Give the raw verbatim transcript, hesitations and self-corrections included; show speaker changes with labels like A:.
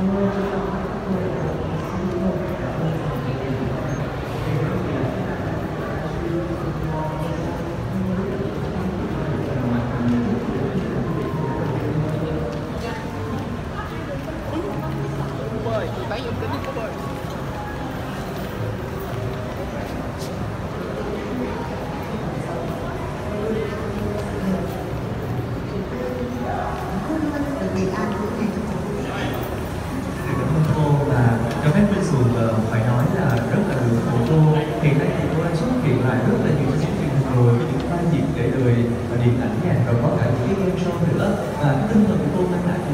A: Bơi, tái dụng tính có bơi.
B: Cho phép Minh Xuồng phải nói là rất là được của cô. Hiện nay thì cô đã xuất hiện lại rất là nhiều chương trình rồi, với những vai diễn để đời điện ảnh nha, rồi có cả những cái game show nữa. Và cái tinh thần của cô mang lại